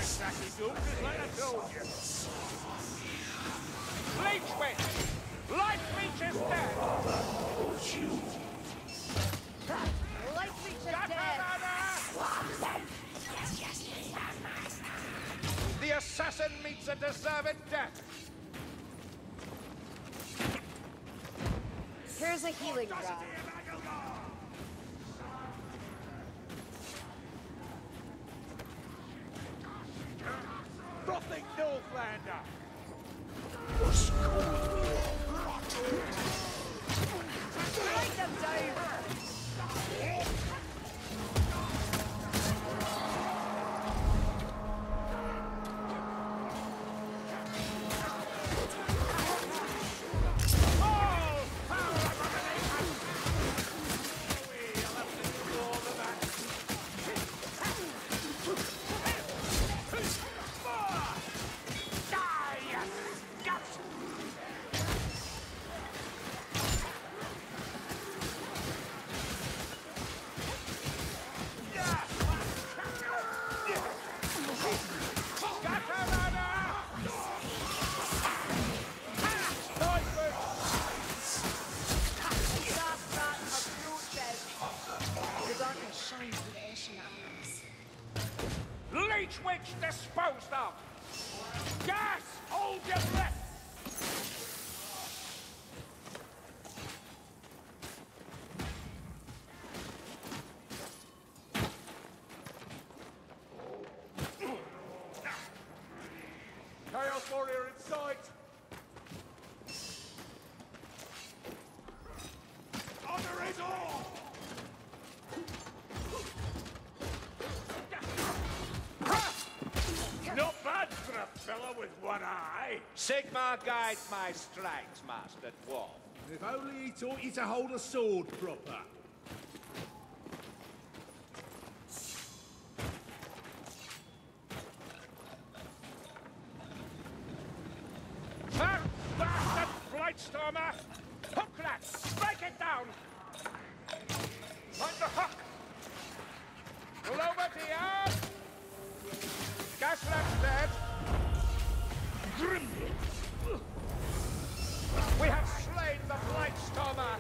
Sassy gook, just like I told you. Leech witch! Light Leech is dead! Light Leech is dead! The assassin meets a deserved death! Here's a healing rod. Frothing Northlander! Strike them down! Leech witch disposed of! Gas! Hold your breath! Chaos Warrior in sight! Honor it all! Not bad for a fella with one eye. Sigmar guides my strikes, Master Dwarf. If only he taught you to hold a sword proper. Bastard Blightstormer! Hook that! Strike it down! On the hook! Pull over to you! Gaslam's dead! We have slain the Blightstormer!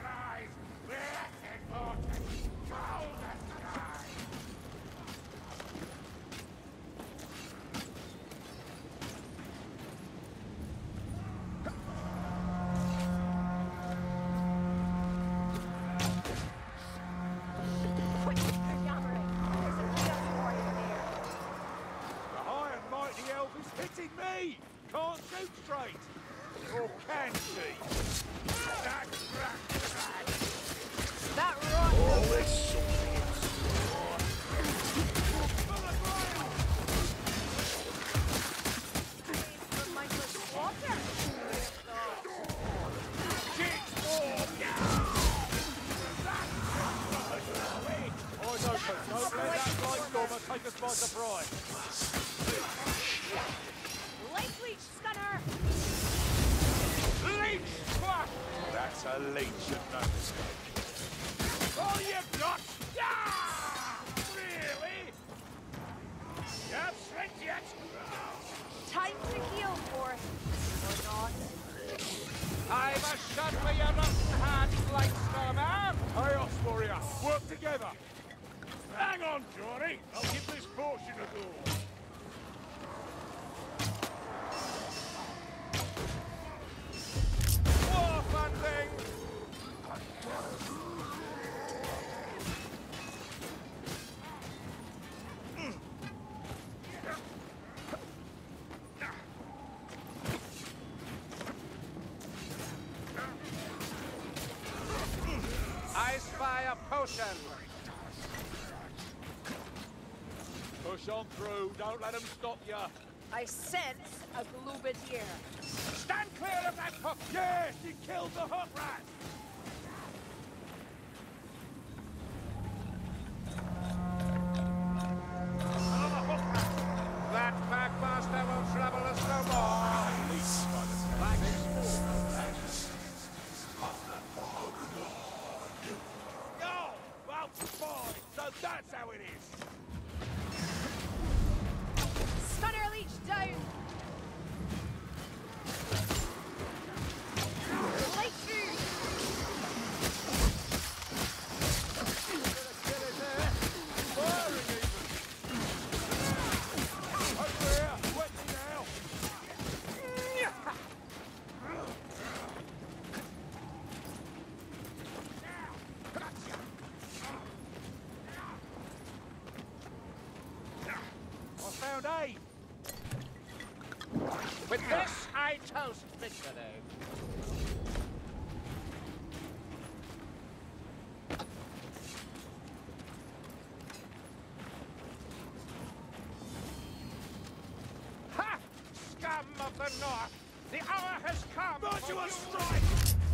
Hitting me! Can't shoot straight! Or can she? That rock! Always Eyes open! Don't let that Blightstormer take us by surprise! Light Leech Stunner! Leech squash! That's a leech of no mistake. All you've got! Yeah! Really? You have strength yet? Time to heal, Forth. Or not. I'm a shot for your rotten hand, Blightstormer! Chaos Warrior, work together! Hang on, Johnny! I'll give this portion a go. War funding! I spy a potion! Push on through, don't let them stop you! I sense a Glubadier. Stand clear of that hook! Yes, he killed the hook rat! Another hook rat! That Packmaster will trouble us no more! Oh, well, fine. So that's how it is! Breach down! Light through! With this, I toast victory. Ha! Scum of the North! The hour has come! Virtuous strike!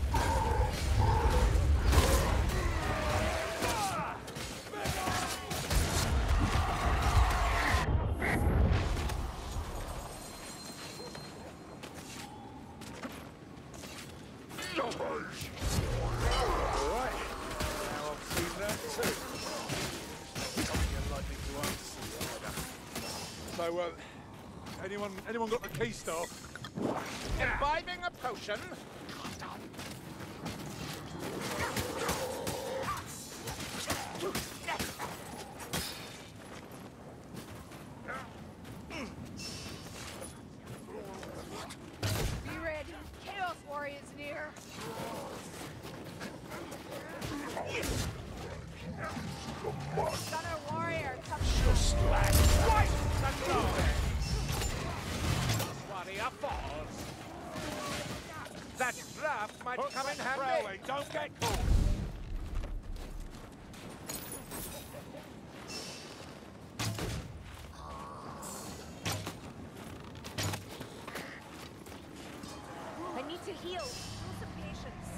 So, anyone got the key staff? Imbibing a potion? Be ready. Chaos Warriors near. Stunner Warrior, come Just like twice the noise! Warrior falls. That draft might come in handy. Don't get caught. I need to heal. Show some patience.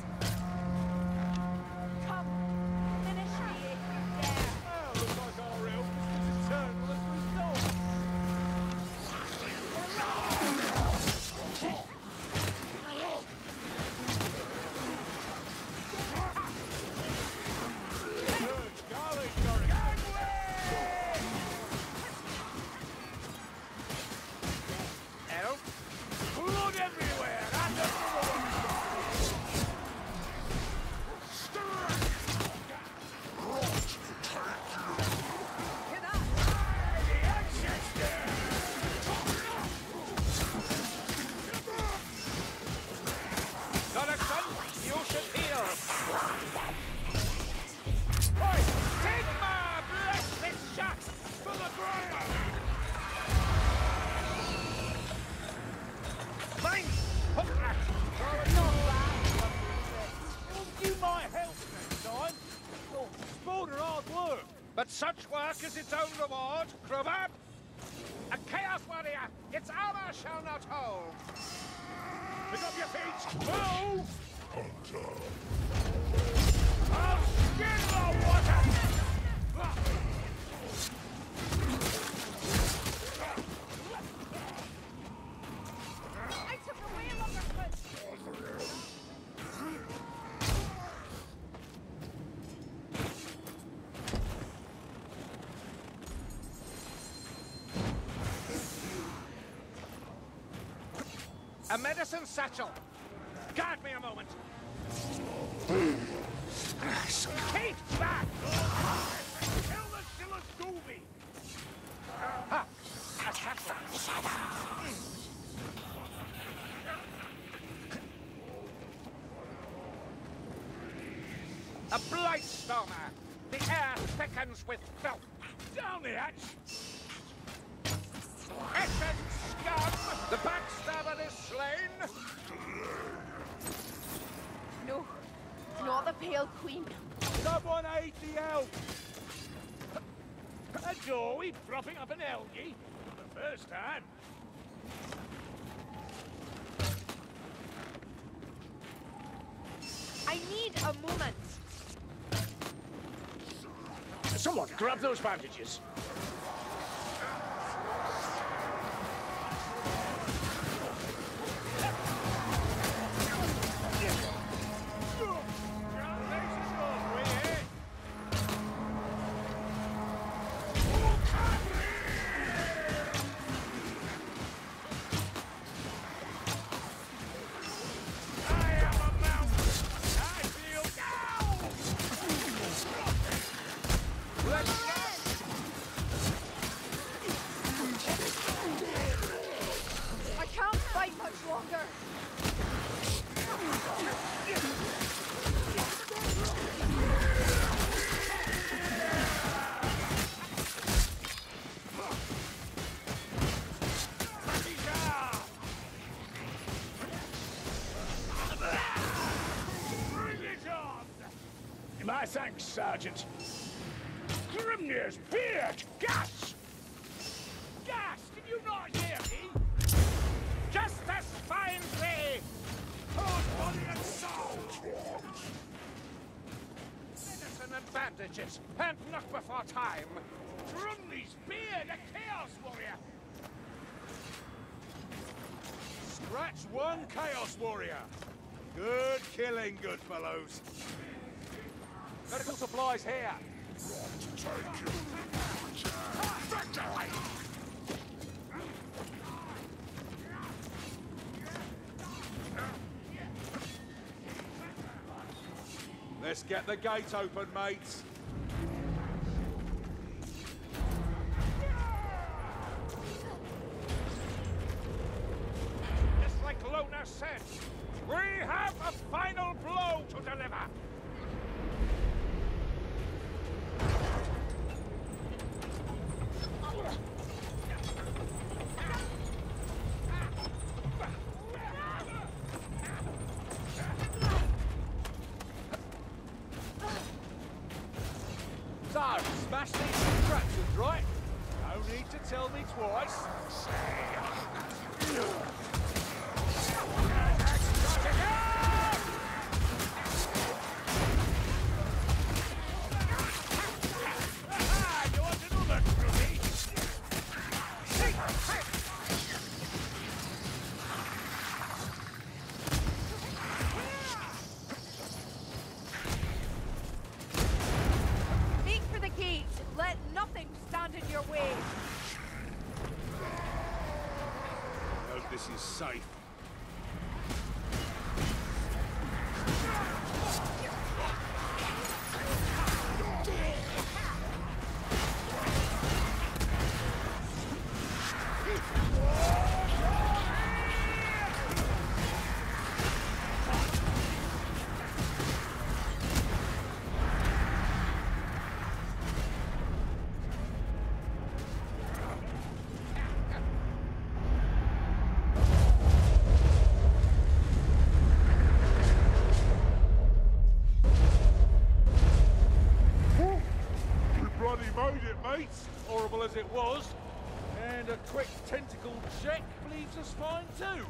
Come. Initiate from there. Oh, looks like our real eternal as we thought. Blood everywhere! And another one! Get up. Donaldson, you should heal! Oi! Sigma! Bless this shot! For the ground! Mine! Hook that! You might help next time. Oh, sport and hard work. But such work is its own reward, Kruber! A Chaos Warrior! Its armor shall not hold! Pick up your feet! Move! I'll skin the water! I took away a lumberfoot. A medicine satchel! Guard me a moment! Keep back! Kill the Silas Doobie! Ha! A satchel! A Blightstormer! The air thickens with filth! Down the hatch! Essex scum! The backstabber is slain! No, not the Pale Queen. Someone aid the elf. A dory propping up an Elgie for the first time. I need a moment. Someone grab those bandages! thanks, Sergeant. Grimnir's beard! Gas! Gas! Did you not hear me? Just as fine play! Hold body and soul! Medicine and bandages, and not before time. Grumney's beard, a Chaos Warrior! Scratch one Chaos Warrior! Good killing, good fellows. Medical supplies here. Let's get the gate open, mates. Just like Lona said, we have a final blow to deliver. So, smash these contraptions, right? No need to tell me twice. Make for the gate. Let nothing stand in your way. Hope this is safe. Mates, horrible as it was, and a quick tentacle check leaves us fine too.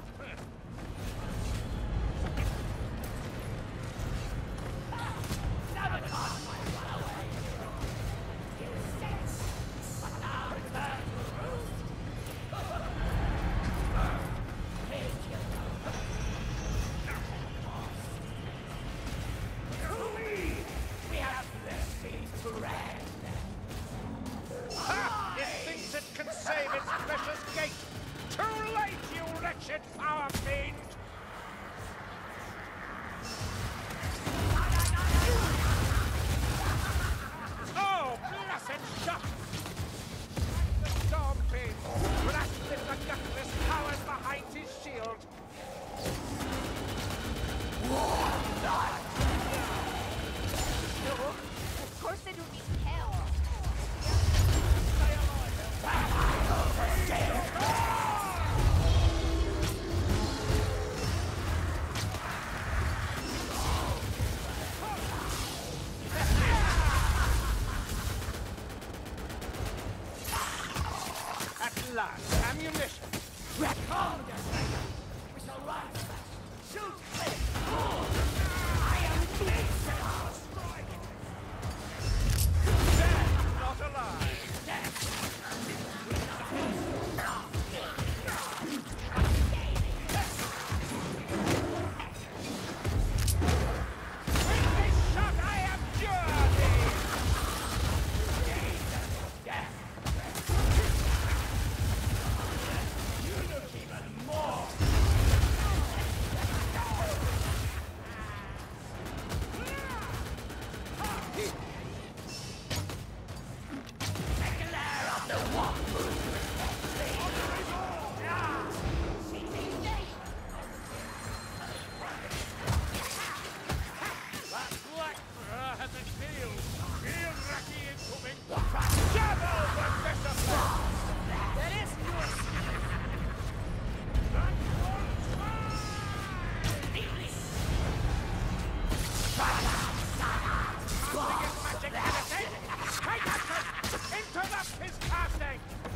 Power fiend! Oh, blessed shot! The storm fiend blasted the gutless powers behind his shield. No, of course they don't need help. At last, ammunition! Record! We shall rise! Shoot! I am Dead, not alive! With this shot, I am journey! You look even more Stop his casting!